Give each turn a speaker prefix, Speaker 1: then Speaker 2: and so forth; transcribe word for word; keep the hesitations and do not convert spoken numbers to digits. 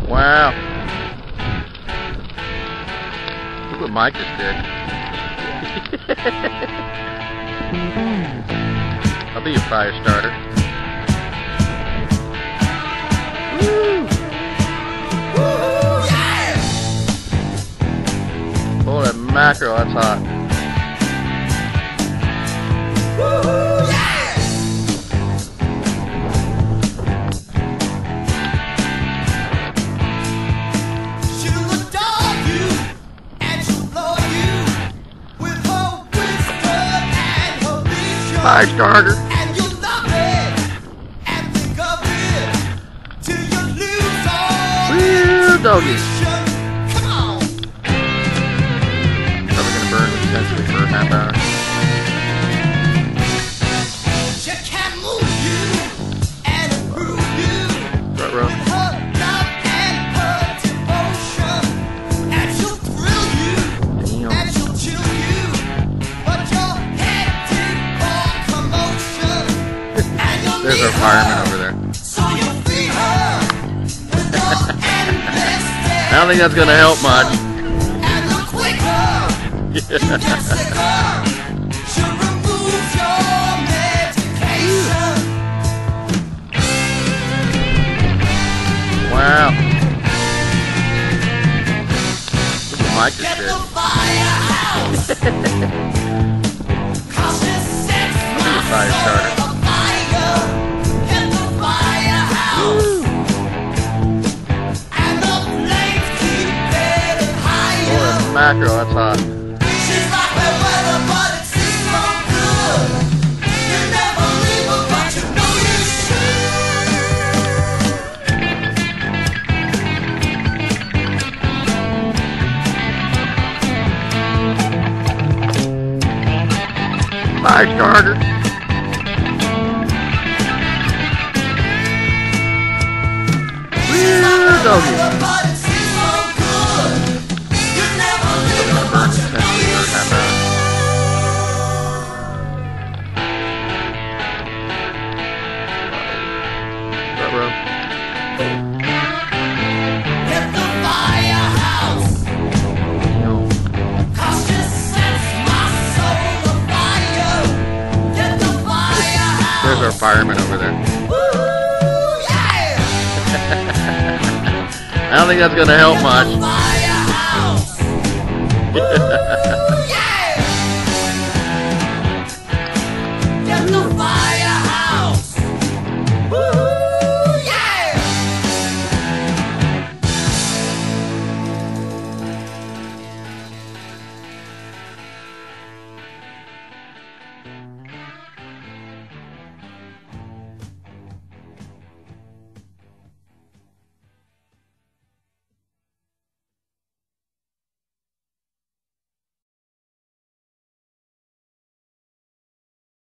Speaker 1: Wow. Look what Mike just did. I'll be your fire starter. Woo! Woo! Yeah! Holy mackerel, that's hot. Woo! Yeah! She'll adore you and she'll blow you with her wisdom and her vision. Fire starter. And you'll love it and think of it till you lose all Woo, doggy. Come on. Probably gonna burn intensely for a half hour. She can move you and improve you right, with her love and her devotion. And she'll thrill you Damn. And she'll chill you, but your head did for commotion. And you'll There's our fireman over there. So you'll feed her with your endless day. I don't think that's gonna help much. And the quicker you get sicker, she'll remove your medication.
Speaker 2: Wow. Look what Mike just
Speaker 1: Get
Speaker 2: did.
Speaker 1: the firehouse. Cause she sets
Speaker 2: I'll be your fire starter.
Speaker 1: the fire. Get the firehouse. And the flames keep getting higher.
Speaker 2: Holy mackerel, that's hot.
Speaker 1: She's like the weather, but it seems so good. You never leave her, but you know you
Speaker 2: Fire starter. Woo, doggy.
Speaker 1: but it seems so good. You never leave her,
Speaker 2: Burn
Speaker 1: but you know
Speaker 2: intensely
Speaker 1: you
Speaker 2: for a half hour. Front row.
Speaker 1: Get the firehouse. Cause she sets my soul afire. Get the firehouse.
Speaker 2: There's our fireman over there.
Speaker 1: Woo, yeah.
Speaker 2: I don't think that's gonna help much.
Speaker 1: Firehouse.